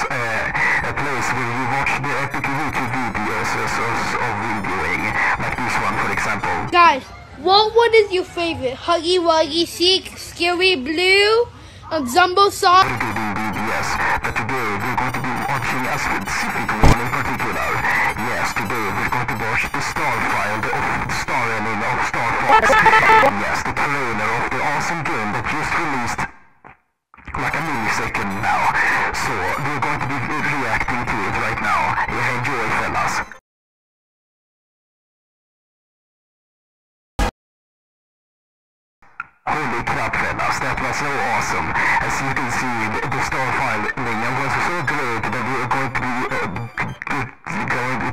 a place where you watch the epic YouTube videos of videoing, like this one for example. Guys, what one is your favorite? Huggy Wuggy, Seek, Scary Blue, Zumbo Soft? Very good indeed, yes. But today we're going to be watching a specific one in particular. Yes, today we're going to watch the Star File, the Star Ending of Star Fox. Yes, the trailer of the awesome game that just released like a millisecond now. So we're going to be reacting to it right now. Enjoy, fellas. Holy crap, fellas, that was so awesome. As you can see, the Star File was so great that we are going to be